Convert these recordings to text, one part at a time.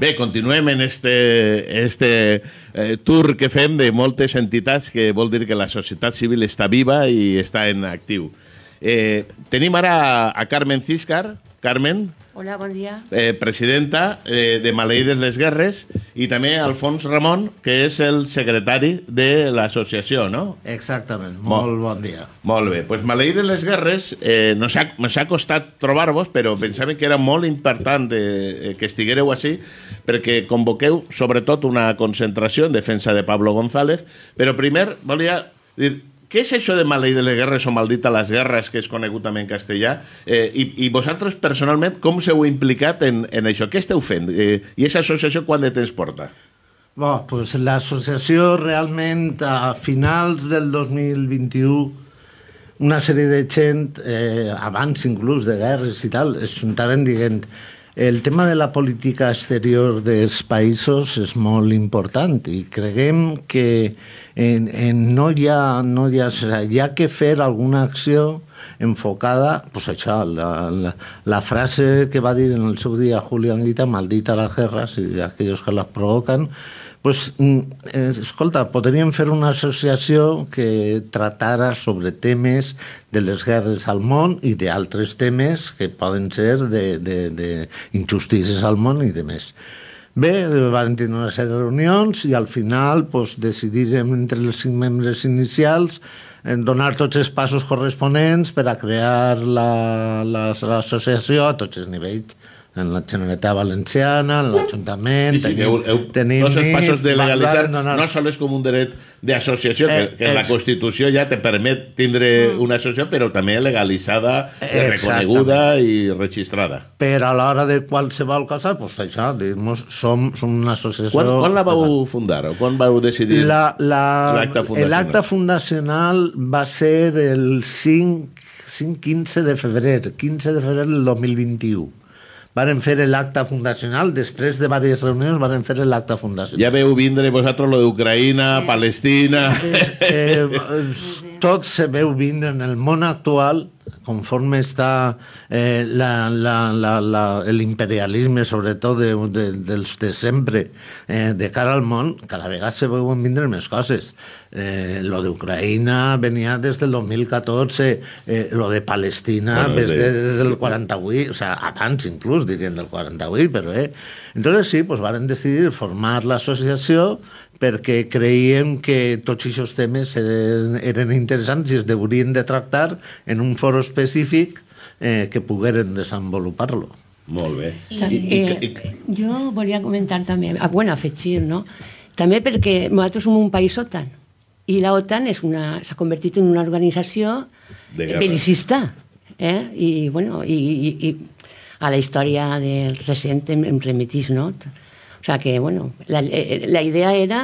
Bé, continuem en este tour que fem de moltes entitats, que vol dir que la societat civil està viva i està en actiu. Tenim ara a Carmen Císcar. Carmen. Hola, bon dia. Presidenta de Maleïdes les Guerres, i també Alfons Ramon, que és el secretari de l'associació, no? Exactament, molt bon dia. Molt bé, doncs Maleïdes les Guerres ens ha costat trobar-vos, però pensàvem que era molt important que estiguéreu així, perquè convoqueu sobretot una concentració en defensa de Pablo González, però primer volia dir... Què és això de Maleïdes les Guerres o Maldita les Guerres, que és conegut també en castellà? I vosaltres, personalment, com s'heu implicat en això? Què esteu fent? I aquesta associació quant de temps porta? Pues l'associació realment, a finals del 2021, una sèrie de gent, abans inclús de guerres i tal, es juntaren dient el tema de la política exterior dels països és molt important i creguem que hi ha que fer alguna acció enfocada, pues això, la frase que va dir en el seu dia Julián Guita, maldita las guerras y aquellos que las provocan, pues, escolta, podríem fer una associació que tratara sobre temes de les guerres al món i d'altres temes que poden ser d'injustícies al món i de més. Bé, van tenir una sèrie de reunions i al final decidirem entre els 5 membres inicials donar tots els passos corresponents per a crear l'associació a tots els nivells, en la Generalitat Valenciana, en l'Ajuntament... Tenim tots els passos de legalitzar, no sols com un dret d'associació, que la Constitució ja te permet tindre una associació, però també legalitzada, reconeguda i registrada. Però a l'hora de qualsevol cosa, doncs això, som una associació... Quan la vau fundar o quan vau decidir l'acte fundacional? L'acte fundacional va ser el 15 de febrer, 15 de febrer del 2021. Varen fer l'acte fundacional, després de diverses reunions varen fer l'acte fundacional. Ja veu vindre vosaltres lo d'Ucraïna, Palestina... Tot se veu vindre en el món actual, conforme està l'imperialisme, sobretot dels de sempre, de cara al món, cada vegada se veuen vindre més coses. Lo d'Ucraïna venia des del 2014, lo de Palestina des del 48, o sigui, abans inclús, dirien del 48, però Entonces sí, pues varen decidir formar l'associació perquè creiem que tots aquests temes eren interessants i es deurien de tractar en un foro específic que pogueren desenvolupar-lo. Molt bé. Jo volia comentar també, afegir, no? També perquè nosaltres som un país OTAN i la OTAN s'ha convertit en una organització belicista. I a la història del recent em remetís, no? O sigui que, la idea era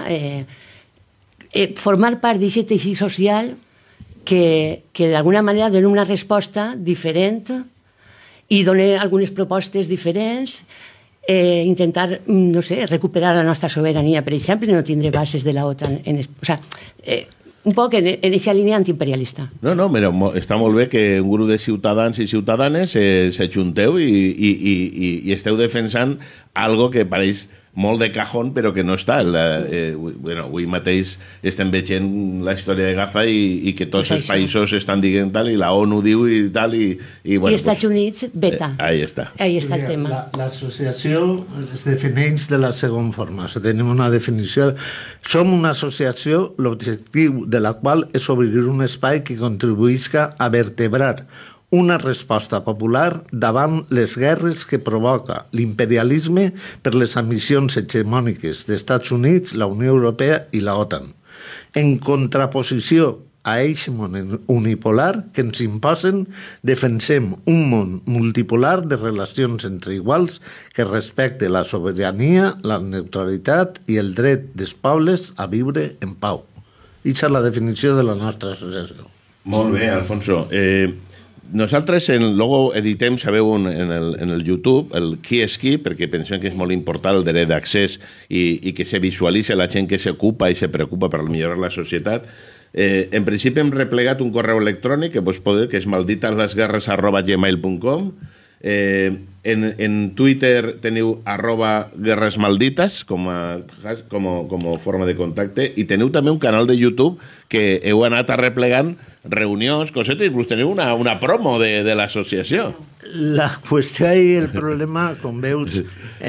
formar part d'aquest teixit social que d'alguna manera dona una resposta diferent i dona algunes propostes diferents, intentar, no sé, recuperar la nostra sobirania, per exemple, no tindre bases de la OTAN. O sigui, un poc en aquesta línia antiimperialista. No, però està molt bé que un grup de ciutadans i ciutadanes s'ajunteu i esteu defensant algo que pareix molt de cajón, però que no està. Avui mateix estem veient la història de Gaza i que tots els països estan dient tal, i la ONU diu i tal, i els Estats Units veta. Ahí està el tema. L'associació es defineix de la següent forma. Tenim una definició. Som una associació, l'objectiu de la qual és obrir un espai que contribuïsca a vertebrar una resposta popular davant les guerres que provoca l'imperialisme per les ambicions hegemòniques dels Estats Units, la Unió Europea i la OTAN, en contraposició a aquest món unipolar que ens imposen, defensem un món multipolar de relacions entre iguals que respecte la sobirania, la neutralitat i el dret dels pobles a viure en pau. Aquesta és la definició de la nostra associació. Molt bé, Alfonso. Nosaltres luego editem, sabeu, en el YouTube, el qui és qui, perquè pensem que és molt important el dret d'accés i que se visualitzi la gent que s'ocupa i se preocupa per millorar la societat. En principi hem replegat un correu electrònic que és malditaslasguerres@gmail.com En Twitter teniu @guerresmaldites com a forma de contacte, i teniu també un canal de YouTube que heu anat arreplegant reunions, cosetes, inclús teniu una promo de l'associació. La qüestió i el problema, com veus,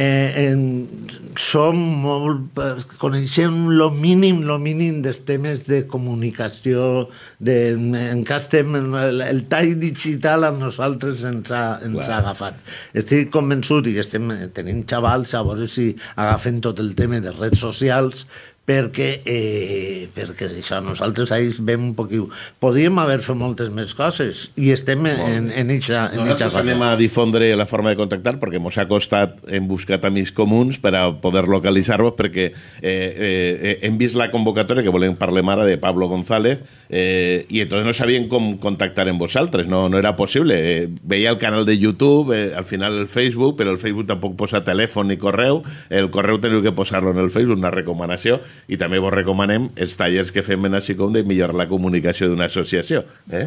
som molt... Coneixem lo mínim dels temes de comunicació, encara estem... El tall digital a nosaltres ens ha agafat. Estic convençut, i tenim xavals, a veure si agafen tot el tema de redes socials, perquè això, nosaltres ahí veiem un poquiu. Podríem haver fet moltes més coses i estem en eixa cosa. Nosaltres anem a difondre la forma de contactar perquè ens ha costat, hem buscat amics comuns per a poder localitzar-vos, perquè hem vist la convocatòria que volem parlar ara de Pablo González i entonces no sabien com contactar amb vosaltres, no era possible. Veia el canal de YouTube, al final el Facebook, però el Facebook tampoc posa telèfon ni correu, el correu teniu que posar-lo en el Facebook, una recomanació. I també vos recomanem els tallers que fem en Aixicom de millorar la comunicació d'una associació.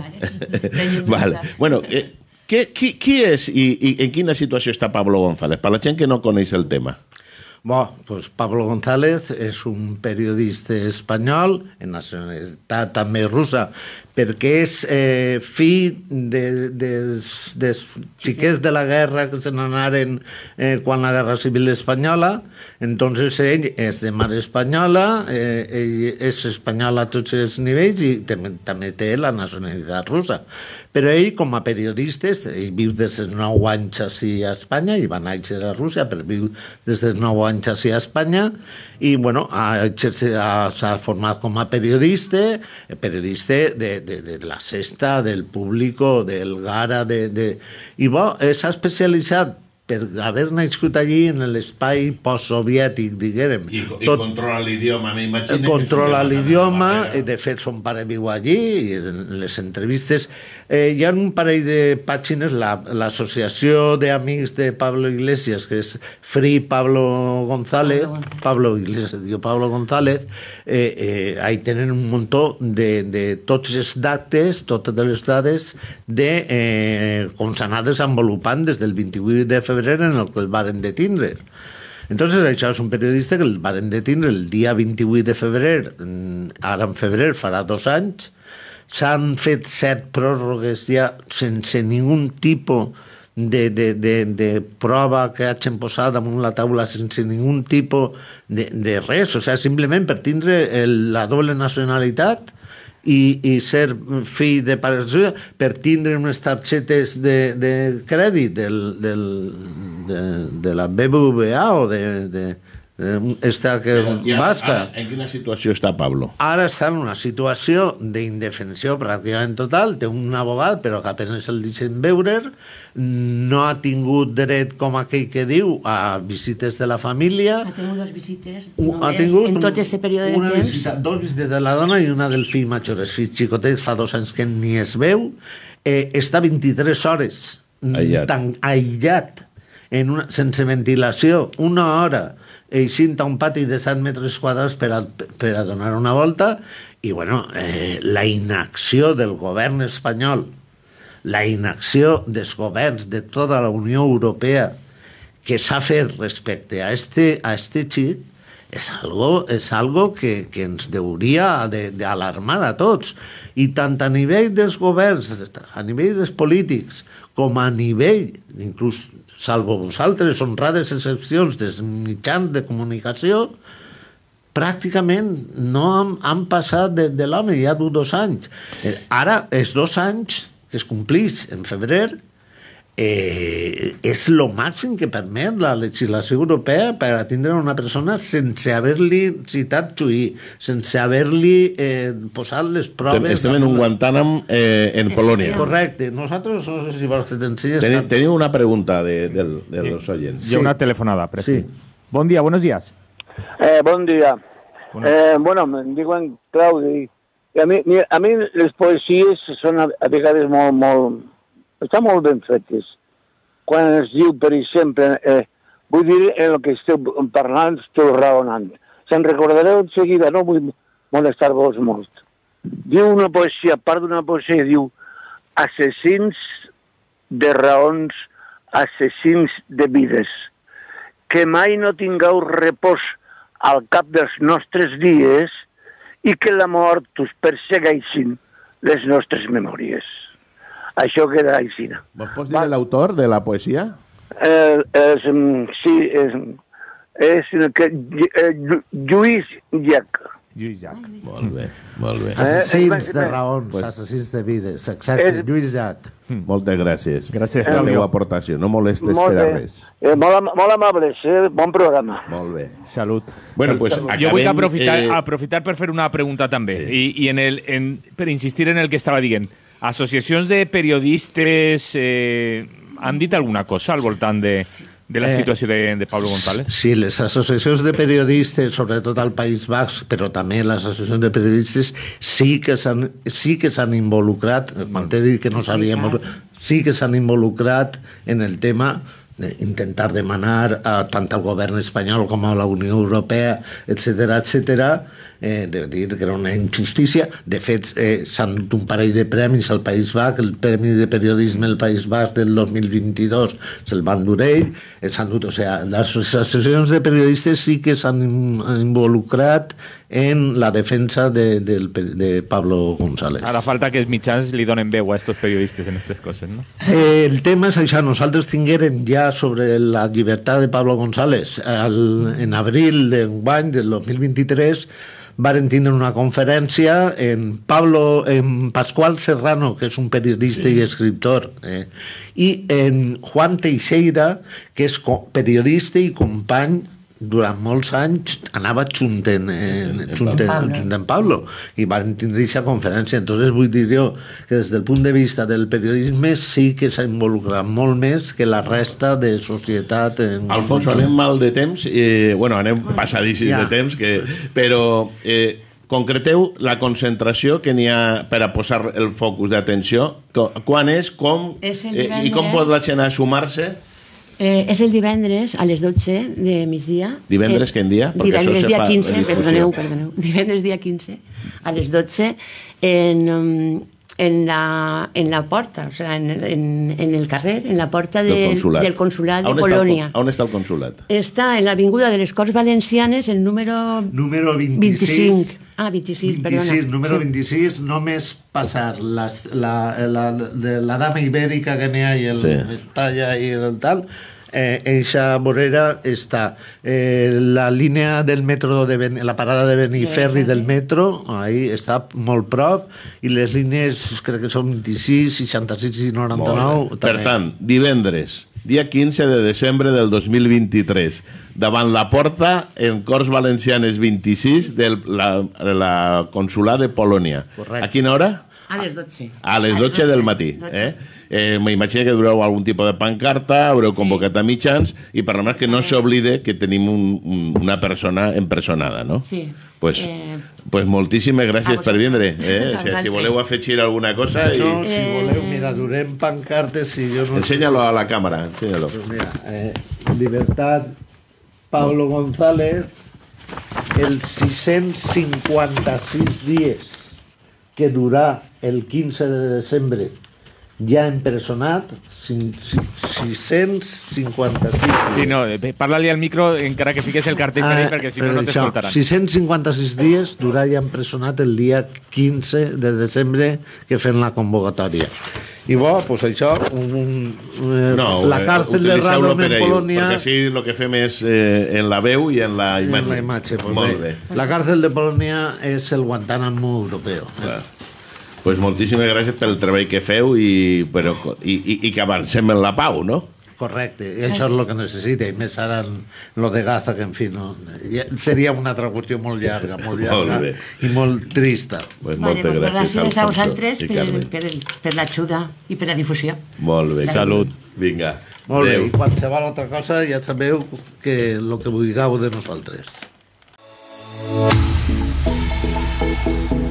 Vale. Bueno, qui és i en quina situació està Pablo González? Per la gent que no coneix el tema. Pues Pablo González és un periodista espanyol, en nacionalitat també russa, perquè és fill dels xiquets de la guerra que se n'anaren quan la Guerra Civil Espanyola. Entonces ell és de mare espanyola, ell és espanyol a tots els nivells i també té la nacionalitat russa. Però ell, com a periodista, ell viu des dels 9 anys així a Espanya, i va néixer a Rússia, però viu des dels 9 anys així a Espanya, i bueno, s'ha format com a periodista de La Sexta, del Público, del Gara, i s'ha especialitzat per haver nascut allí en l'espai postsoviètic, diguem. I controla l'idioma, m'imagino. Controla l'idioma, de fet, son pare viu allí, i en les entrevistes... Hi ha un parell de pàgines, l'associació d'amics de Pablo Iglesias, que és Free Pablo González, Pablo González, ahí tenen un muntó de tots els dates, totes les dades de com s'ha anat desenvolupant des del 28 de febrer en el que el varen detindre. Entonces, això és un periodista que el varen detindre el dia 28 de febrer, ara en febrer farà 2 anys. S'han fet 7 pròrrogues ja sense ningun tipus de prova que hagin posat damunt la taula, sense ningun tipus de res. O sigui, simplement per tindre la doble nacionalitat i ser fill de pares, per tindre unes targetes de crèdit de la BBVA o esta que basca. En quina situació està Pablo? Ara està en una situació d'indefensió pràcticament total, té un abogat però que apenas el deixen veure, no ha tingut dret, com aquell que diu, a visites de la família. Ha tingut 2 visites en tot aquest període de temps. 2 visites de la dona i una del fill major. El fill xicotet fa 2 anys que ni es veu. Està 23 hores aïllat, sense ventilació, 1 hora, eixint a un pati de 7 metres quadrats per a donar una volta, i bueno, la inacció del govern espanyol, la inacció dels governs de tota la Unió Europea que s'ha fet respecte a este xic és algo que ens hauria d'alarmar a tots, i tant a nivell dels governs, a nivell dels polítics, com a nivell, inclús salvo vosaltres, honrades excepcions dels mitjans de comunicació, pràcticament no han passat de l'home, ja du 2 anys. Ara, els 2 anys que es complís en febrer, és el màxim que permet la legislació europea per atendre una persona sense haver-li citat juí, sense haver-li posat les proves... Estem en un Guantánam en Polònia. Correcte. Nosaltres, no sé si vols que t'ensenyes... Tenim una pregunta de los oyentes. Sí. Una telefonada, Presi. Sí. Bon dia, buenos días. Bon dia. Bueno, em diuen Claudi. A mi les poesies són a vegades molt... Estan molt ben fetes. Quan es diu, per exemple, vull dir, en el que esteu parlant, esteu raonant. Se'n recordareu en seguida, no vull molestar-vos molt. Diu una poesia, part d'una poesia, diu assassins de raons assassins de vides, que mai no tingueu repòs al cap dels nostres dies i que la mort us persegueixin les nostres memòries. Això queda així. Vos pots dir l'autor de la poesia? Sí, és Lluís Llach. Lluís Llach. Molt bé, molt bé. Assassins de raons, assassins de vides. Exacte, Lluís Llach. Moltes gràcies. Gràcies, per la Claudio. teva aportació. No molestes per a res. Molt amables, bon programa. Molt bé. Salut. Bueno, pues Jo vull acabem, aprofitar per fer una pregunta també, per insistir en el que estava dient. Associacions de periodistes han dit alguna cosa al voltant de la situació de Pablo González? Sí, les associacions de periodistes, sobretot al País Basc, però també les associacions de periodistes, sí que s'han involucrat, quan t'he dit que no s'havien sí que s'han involucrat en el tema d'intentar demanar tant al govern espanyol com a la Unió Europea, etcètera, de dir que era una injustícia. De fet, s'han dut un parell de premis al País Basc, el Premi de Periodisme del País Basc del 2022 se'l van dur ell, s'han dut, o sigui, les associacions de periodistes sí que s'han involucrat en la defensa de Pablo González. Ara falta que els mitjans li donen veu a estos periodistes en aquestes coses, no? El tema és això. Nosaltres tinguérem ja sobre la llibertat de Pablo González en abril d'enguany, del 2023, varen tindre una conferència en Pascual Serrano, que és un periodista i escriptor, i en Juan Teixeira, que és periodista i company durant molts anys, anava juntant Pablo, i van tindre aquesta conferència. Entonces vull dir jo que des del punt de vista del periodisme sí que s'ha involucrat molt més que la resta de societat. Alfonso, anem mal de temps, anem passadíssims de temps, però concreteu la concentració que n'hi ha per a posar el focus d'atenció. Quan és, com, i com pot la gent a sumar-se? És el divendres a les 12 de migdia. Divendres quin dia? Divendres dia 15, perdoneu. Divendres dia 15 a les 12 en la porta, o sea, en el carrer, en la porta del consulat de Polònia. On està el consulat? Està en l'Avinguda de les Corts Valencianes, el número 25. 26, perdona. Número 26, només passar la dama ibèrica que n'hi ha i el Mestalla i el tal. Eixa vorera està la línia del metro, la parada de Beniferri del metro, ahí està molt prop, i les línies crec que són 26, 66 i 99. Per tant, divendres, dia 15 de desembre del 2023, davant la porta en Corts Valencianes 26 de la consulat de Polònia. Correcte. A quina hora? A les 12. A les 12 del matí. M'imagino que dureu algun tipus de pancarta, haureu convocat a mitjans, i per només que no s'oblide que tenim una persona empresonada, no? Sí. Pues moltíssimes gràcies per vindre. Si voleu afegir alguna cosa... No, si voleu, mira, durem pancartes... Ensenya-lo a la càmera, ensenya-lo. Pues mira, Libertad Pablo González, els 656 dies que durà el 15 de desembre ja empresonat, 656. Sí, no, parla-li al micro encara que fiques el cartell perquè si no, no t'escoltaran. 656 dies durà ja empresonat el dia 15 de desembre que fem la convocatòria. I bo, doncs això, la càrcel de Radom en Polònia... Perquè així el que fem és en la veu i en la imatge. En la imatge, molt bé. La càrcel de Polònia és el Guantánamo europeu. Pues moltíssimes gràcies pel treball que feu i que avancem en la pau, no? Correcte, i això és el que necessita, i més ara en lo de Gaza, que en fi, no, seria una altra qüestió molt llarga i molt trista. Pues moltes gràcies a vosaltres per l'ajuda i per la difusió. Molt bé, salut. Vinga. Molt bé, i qualsevol altra cosa ja sabeu que el que vulgueu de nosaltres.